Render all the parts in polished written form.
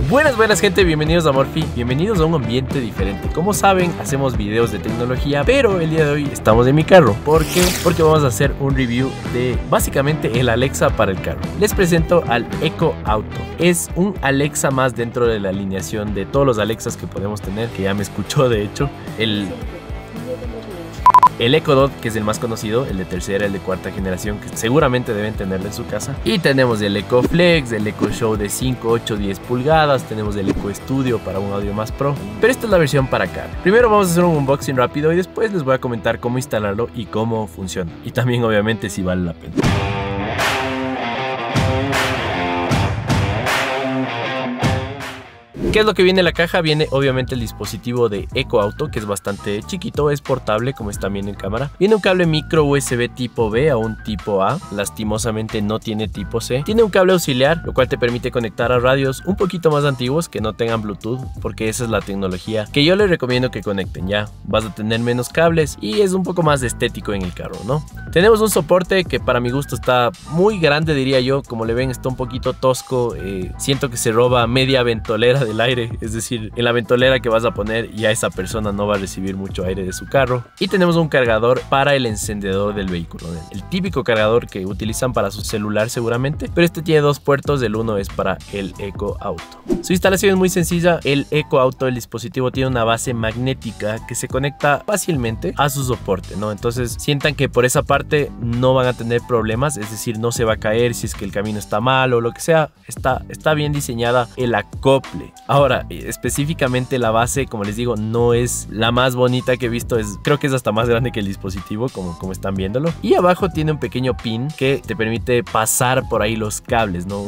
Buenas gente, bienvenidos a Morphy, bienvenidos a un ambiente diferente. Como saben, hacemos videos de tecnología, pero el día de hoy estamos en mi carro. ¿Por qué? Porque vamos a hacer un review de básicamente el Alexa para el carro. Les presento al Echo Auto. Es un Alexa más dentro de la alineación de todos los Alexas que podemos tener, que ya me escuchó de hecho. El Echo Dot, que es el más conocido, el de tercera, el de cuarta generación, que seguramente deben tenerlo en su casa. Y tenemos el Echo Flex, el Echo Show de 5, 8, 10 pulgadas. Tenemos el Echo Studio para un audio más pro. Pero esta es la versión para acá. Primero vamos a hacer un unboxing rápido y después les voy a comentar cómo instalarlo y cómo funciona. Y también obviamente si vale la pena. ¿Qué es lo que viene en la caja? Viene obviamente el dispositivo de Echo Auto, que es bastante chiquito, es portable como están viendo en cámara. Viene un cable micro USB tipo B a un tipo A, lastimosamente no tiene tipo C. Tiene un cable auxiliar, lo cual te permite conectar a radios un poquito más antiguos que no tengan Bluetooth, porque esa es la tecnología que yo les recomiendo que conecten ya. Vas a tener menos cables y es un poco más estético en el carro, ¿no? Tenemos un soporte que para mi gusto está muy grande, diría yo. Como le ven, está un poquito tosco. Siento que se roba media ventolera del aire, es decir, en la ventolera que vas a poner ya esa persona no va a recibir mucho aire de su carro. Y tenemos un cargador para el encendedor del vehículo, el típico cargador que utilizan para su celular seguramente, pero este tiene dos puertos, el uno es para el Echo Auto. Su instalación es muy sencilla. El Echo Auto, el dispositivo, tiene una base magnética que se conecta fácilmente a su soporte, ¿no? Entonces sientan que por esa parte no van a tener problemas, es decir, no se va a caer si es que el camino está mal o lo que sea. Está bien diseñada el acople. Ahora, específicamente la base, como les digo, no es la más bonita que he visto. Creo que es hasta más grande que el dispositivo, como están viéndolo. Y abajo tiene un pequeño pin que te permite pasar por ahí los cables, ¿no?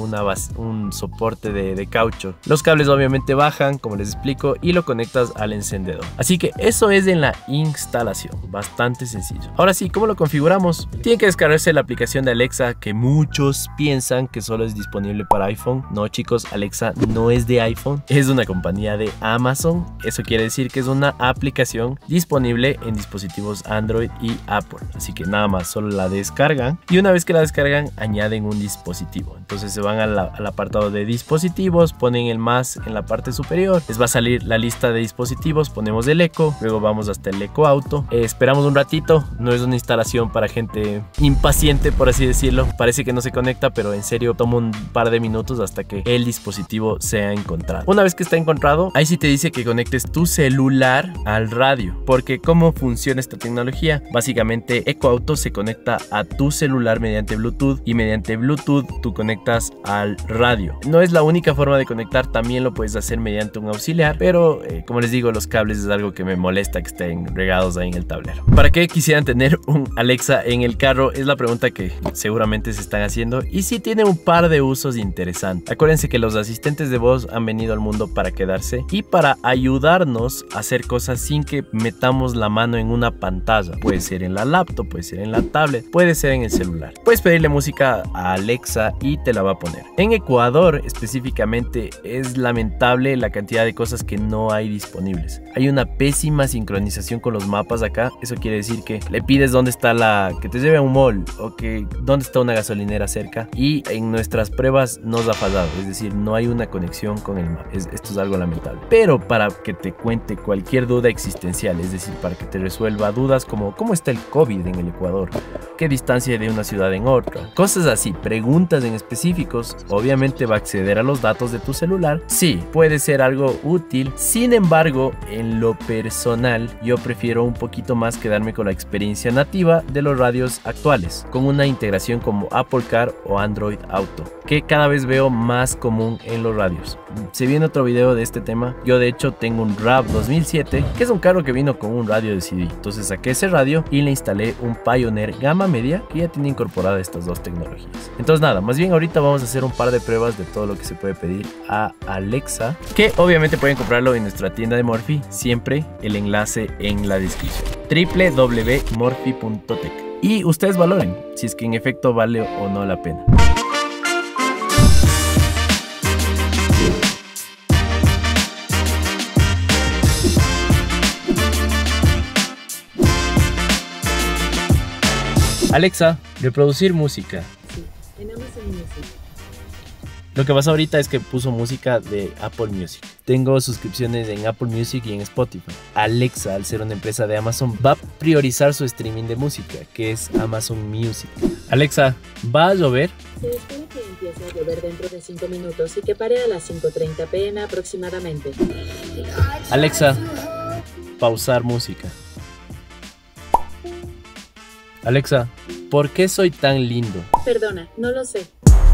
Un soporte de caucho. Los cables obviamente bajan, como les explico, y lo conectas al encendedor. Así que eso es en la instalación. Bastante sencillo. Ahora sí, ¿cómo lo configuramos? Tienen que descargarse la aplicación de Alexa, que muchos piensan que solo es disponible para iPhone. No, chicos, Alexa no es de iPhone. Es una compañía de Amazon. Eso quiere decir que es una aplicación disponible en dispositivos Android y Apple. Así que nada más, solo la descargan. Y una vez que la descargan, añaden un dispositivo. Entonces se van al apartado de dispositivos, ponen el más en la parte superior. Les va a salir la lista de dispositivos. Ponemos el Echo, luego vamos hasta el Echo Auto. Esperamos un ratito. No es una instalación para gente impaciente, por así decirlo. Parece que no se conecta, pero en serio toma un par de minutos hasta que el dispositivo sea encontrado. Una vez que está encontrado, ahí sí te dice que conectes tu celular al radio. Porque ¿cómo funciona esta tecnología? Básicamente Echo Auto se conecta a tu celular mediante Bluetooth, y mediante Bluetooth tú conectas al radio. No es la única forma de conectar, también lo puedes hacer mediante un auxiliar, pero como les digo, los cables es algo que me molesta que estén regados ahí en el tablero. ¿Para qué quisieran tener un Alexa en el carro? Es la pregunta que seguramente se están haciendo, y sí tiene un par de usos interesantes. Acuérdense que los asistentes de voz han venido al mundo para quedarse y para ayudarnos a hacer cosas sin que metamos la mano en una pantalla. Puede ser en la laptop, puede ser en la tablet, puede ser en el celular. Puedes pedirle música a Alexa y te la va a poner. En Ecuador específicamente es lamentable la cantidad de cosas que no hay disponibles. Hay una pésima sincronización con los mapas acá. Eso quiere decir que le pides dónde está que te lleve a un mall, o que dónde está una gasolinera cerca, y en nuestras pruebas nos ha fallado, es decir, no hay una conexión con el mapa. Esto es algo lamentable. Pero para que te cuente cualquier duda existencial, es decir, para que te resuelva dudas como cómo está el COVID en el Ecuador, qué distancia hay de una ciudad en otra, cosas así, preguntas en específicos, obviamente va a acceder a los datos de tu celular. Sí, puede ser algo útil. Sin embargo, en lo personal, yo prefiero un poquito más quedarme con la experiencia nativa de los radios actuales, con una integración como Apple Car o Android Auto, que cada vez veo más común en los radios. Se viene otro video de este tema. Yo de hecho tengo un RAV 2007, que es un carro que vino con un radio de CD. Entonces saqué ese radio y le instalé un Pioneer gama media que ya tiene incorporada estas dos tecnologías. Entonces nada, más bien ahorita vamos a hacer un par de pruebas de todo lo que se puede pedir a Alexa, que obviamente pueden comprarlo en nuestra tienda de Morphy. Siempre el enlace en la descripción, www.morphy.tech, y ustedes valoren si es que en efecto vale o no la pena. Alexa, reproducir música. Sí, en Amazon Music. Lo que pasa ahorita es que puso música de Apple Music. Tengo suscripciones en Apple Music y en Spotify. Alexa, al ser una empresa de Amazon, va a priorizar su streaming de música, que es Amazon Music. Alexa, ¿va a llover? Se espera que empiece a llover dentro de 5 minutos y que pare a las 5:30 p.m. aproximadamente. Alexa, pausar música. Alexa, ¿por qué soy tan lindo? Perdona, no lo sé.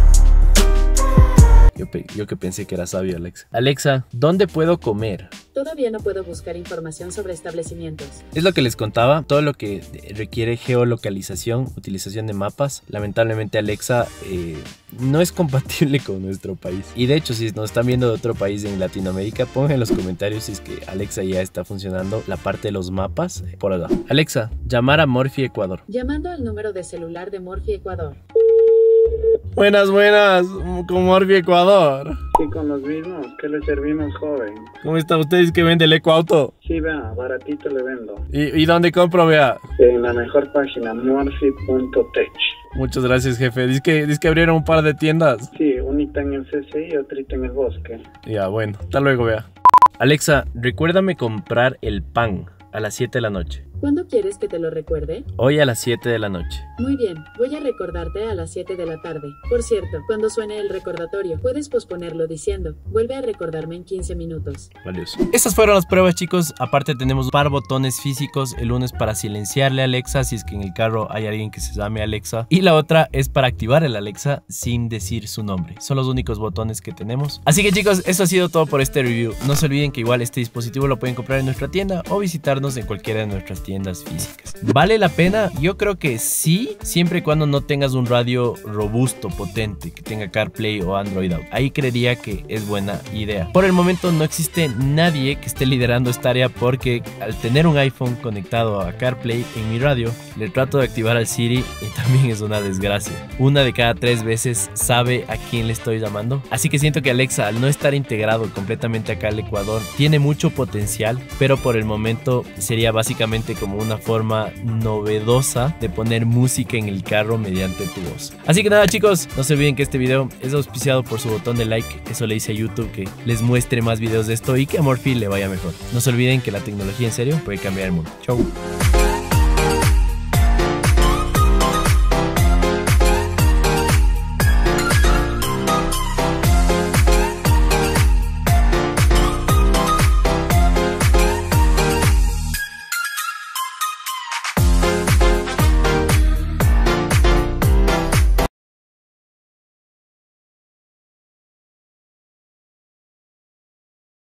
Yo que pensé que era sabio, Alexa. Alexa, ¿dónde puedo comer? Todavía no puedo buscar información sobre establecimientos. Es lo que les contaba, todo lo que requiere geolocalización, utilización de mapas. Lamentablemente Alexa no es compatible con nuestro país. Y de hecho, si nos están viendo de otro país en Latinoamérica, pongan en los comentarios si es que Alexa ya está funcionando la parte de los mapas por allá. Alexa, llamar a Morphy Ecuador. Llamando al número de celular de Morphy Ecuador. Buenas, con Morphy Ecuador. Sí, con los mismos. ¿Qué le servimos, joven? ¿Cómo está usted? ¿Es que vende el EcoAuto? Sí, vea, baratito le vendo. ¿Y dónde compro, vea? En la mejor página, morphy.tech. Muchas gracias, jefe. Dice que abrieron un par de tiendas. Sí, unita en el CCI y otrita en el bosque. Ya, bueno. Hasta luego, vea. Alexa, recuérdame comprar el pan a las 7 de la noche. ¿Cuándo quieres que te lo recuerde? Hoy a las 7 de la noche. Muy bien, voy a recordarte a las 7 de la tarde. Por cierto, cuando suene el recordatorio, puedes posponerlo diciendo, vuelve a recordarme en 15 minutos. Valioso. Estas fueron las pruebas, chicos. Aparte tenemos un par de botones físicos. El uno es para silenciarle a Alexa si es que en el carro hay alguien que se llame Alexa. Y la otra es para activar el Alexa sin decir su nombre. Son los únicos botones que tenemos. Así que, chicos, eso ha sido todo por este review. No se olviden que igual este dispositivo lo pueden comprar en nuestra tienda o visitarnos en cualquiera de nuestras tiendas físicas. ¿Vale la pena? Yo creo que sí, siempre y cuando no tengas un radio robusto, potente, que tenga CarPlay o Android Auto. Ahí creería que es buena idea. Por el momento no existe nadie que esté liderando esta área porque al tener un iPhone conectado a CarPlay en mi radio, le trato de activar al Siri y también es una desgracia. Una de cada 3 veces sabe a quién le estoy llamando. Así que siento que Alexa, al no estar integrado completamente acá al Ecuador, tiene mucho potencial, pero por el momento sería básicamente como una forma novedosa de poner música en el carro mediante tu voz. Así que nada, chicos, no se olviden que este video es auspiciado por su botón de like. Eso le dice a YouTube que les muestre más videos de esto y que a Morphy le vaya mejor. No se olviden que la tecnología en serio puede cambiar el mundo. Chau.